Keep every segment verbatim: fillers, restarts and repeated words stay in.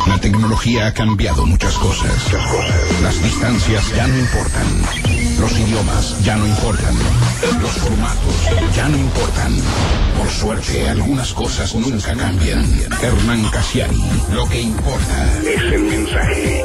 La tecnología ha cambiado muchas cosas. Las distancias ya no importan. Los idiomas ya no importan. Los formatos ya no importan. Por suerte, algunas cosas nunca cambian. Hernán Casiari, lo que importa es el mensaje.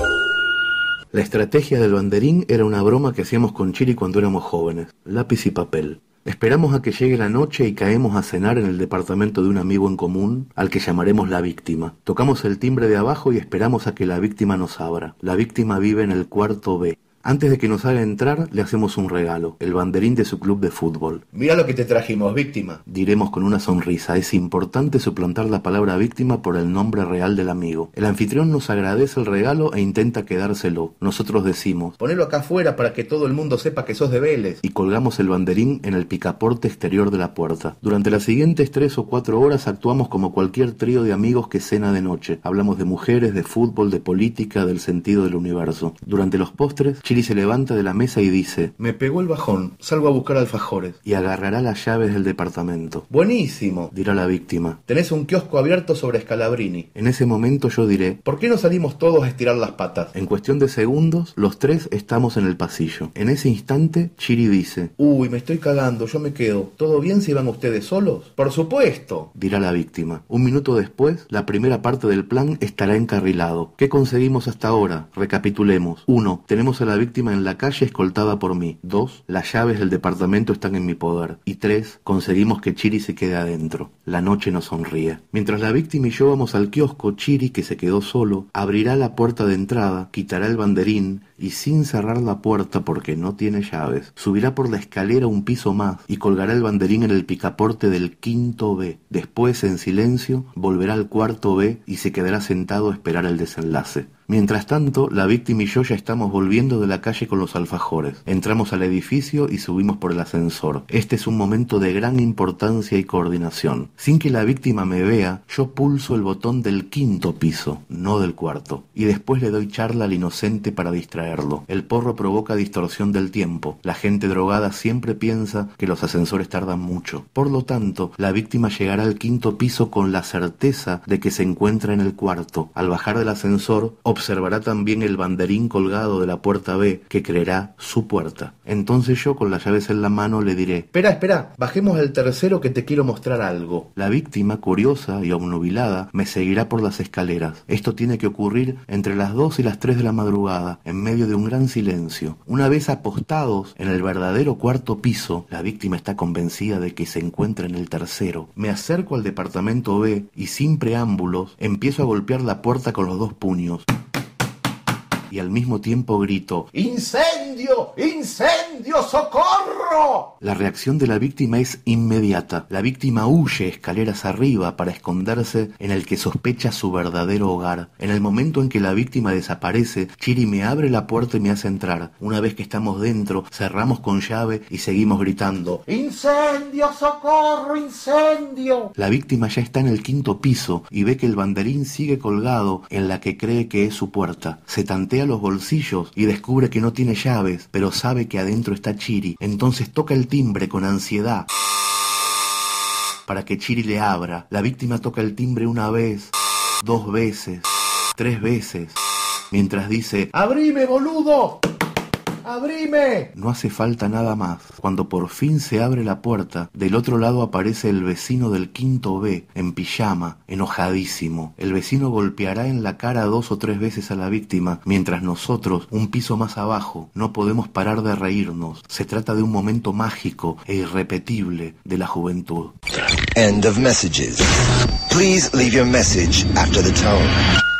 La estrategia del banderín era una broma que hacíamos con Chiri cuando éramos jóvenes. Lápiz y papel. Esperamos a que llegue la noche y caemos a cenar en el departamento de un amigo en común, al que llamaremos la víctima. Tocamos el timbre de abajo y esperamos a que la víctima nos abra. La víctima vive en el cuarto B. Antes de que nos haga entrar, le hacemos un regalo, el banderín de su club de fútbol. Mira lo que te trajimos, víctima. Diremos con una sonrisa. Es importante suplantar la palabra víctima por el nombre real del amigo. El anfitrión nos agradece el regalo e intenta quedárselo. Nosotros decimos: ponelo acá afuera para que todo el mundo sepa que sos de Vélez. Y colgamos el banderín en el picaporte exterior de la puerta. Durante las siguientes tres o cuatro horas actuamos como cualquier trío de amigos que cena de noche. Hablamos de mujeres, de fútbol, de política, del sentido del universo. Durante los postres, Chiri se levanta de la mesa y dice: me pegó el bajón, salgo a buscar alfajores. Y agarrará las llaves del departamento. Buenísimo, dirá la víctima. Tenés un kiosco abierto sobre Scalabrini. En ese momento yo diré: ¿por qué no salimos todos a estirar las patas? En cuestión de segundos, los tres estamos en el pasillo. En ese instante, Chiri dice: uy, me estoy cagando, yo me quedo. ¿Todo bien si van ustedes solos? Por supuesto, dirá la víctima. Un minuto después, la primera parte del plan estará encarrilado. ¿Qué conseguimos hasta ahora? Recapitulemos. uno. Tenemos a la víctima en la calle escoltada por mí. dos. Las llaves del departamento están en mi poder. Y tres. Conseguimos que Chiri se quede adentro. La noche nos sonríe. Mientras la víctima y yo vamos al kiosco, Chiri, que se quedó solo, abrirá la puerta de entrada, quitará el banderín y, sin cerrar la puerta porque no tiene llaves, subirá por la escalera un piso más y colgará el banderín en el picaporte del quinto B. Después, en silencio, volverá al cuarto B y se quedará sentado a esperar el desenlace. Mientras tanto, la víctima y yo ya estamos volviendo de la calle con los alfajores. Entramos al edificio y subimos por el ascensor. Este es un momento de gran importancia y coordinación. Sin que la víctima me vea, yo pulso el botón del quinto piso, no del cuarto, y después le doy charla al inocente para distraerlo. El porro provoca distorsión del tiempo. La gente drogada siempre piensa que los ascensores tardan mucho. Por lo tanto, la víctima llegará al quinto piso con la certeza de que se encuentra en el cuarto. Al bajar del ascensor, observará también el banderín colgado de la puerta B, que creerá su puerta. Entonces yo, con las llaves en la mano, le diré: espera, espera, bajemos al tercero que te quiero mostrar algo. La víctima, curiosa y obnubilada, me seguirá por las escaleras. Esto tiene que ocurrir entre las dos y las tres de la madrugada, en medio de un gran silencio. Una vez apostados en el verdadero cuarto piso, la víctima está convencida de que se encuentra en el tercero. Me acerco al departamento B y, sin preámbulos, empiezo a golpear la puerta con los dos puños. Y al mismo tiempo grito: ¡incendio! ¡Incendio! ¡Socorro! La reacción de la víctima es inmediata. La víctima huye escaleras arriba para esconderse en el que sospecha su verdadero hogar. En el momento en que la víctima desaparece, Chiri me abre la puerta y me hace entrar. Una vez que estamos dentro, cerramos con llave y seguimos gritando: ¡incendio! ¡Socorro! ¡Incendio! La víctima ya está en el quinto piso y ve que el banderín sigue colgado en la que cree que es su puerta. Se tantea los bolsillos y descubre que no tiene llaves, pero sabe que adentro está Chiri. Entonces toca el timbre con ansiedad para que Chiri le abra. La víctima toca el timbre una vez, dos veces, tres veces, mientras dice: ¡abrime, boludo! ¡abrime! No hace falta nada más. Cuando por fin se abre la puerta, del otro lado aparece el vecino del quinto B, en pijama, enojadísimo. El vecino golpeará en la cara dos o tres veces a la víctima, mientras nosotros, un piso más abajo, no podemos parar de reírnos. Se trata de un momento mágico e irrepetible de la juventud. End of messages. Please leave your message after the tone.